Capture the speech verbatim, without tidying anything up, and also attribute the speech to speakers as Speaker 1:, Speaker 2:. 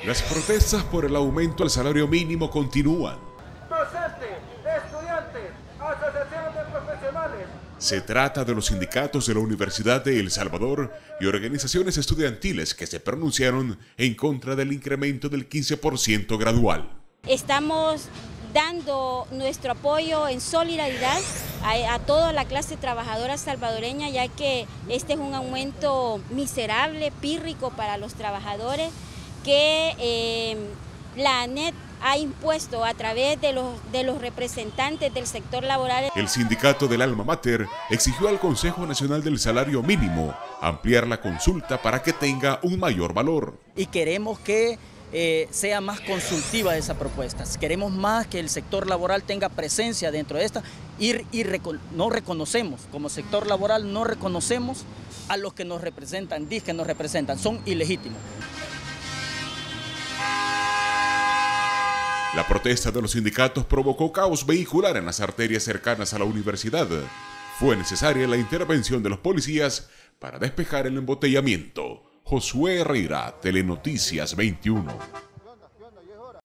Speaker 1: Las protestas por el aumento al salario mínimo continúan.
Speaker 2: Docentes, estudiantes, asociaciones de profesionales.
Speaker 1: Se trata de los sindicatos de la Universidad de El Salvador y organizaciones estudiantiles que se pronunciaron en contra del incremento del quince por ciento gradual.
Speaker 3: Estamos dando nuestro apoyo en solidaridad a, a toda la clase trabajadora salvadoreña, ya que este es un aumento miserable, pírrico para los trabajadores, que eh, la ANET ha impuesto a través de los, de los representantes del sector laboral.
Speaker 1: El sindicato del Alma Mater exigió al Consejo Nacional del Salario Mínimo ampliar la consulta para que tenga un mayor valor.
Speaker 4: Y queremos que eh, sea más consultiva esa propuesta. Queremos más que el sector laboral tenga presencia dentro de esta y, y reco no reconocemos, como sector laboral no reconocemos a los que nos representan, dicen que nos representan, son ilegítimos.
Speaker 1: La protesta de los sindicatos provocó caos vehicular en las arterias cercanas a la universidad. Fue necesaria la intervención de los policías para despejar el embotellamiento. Josué Herrera, Telenoticias veintiuno.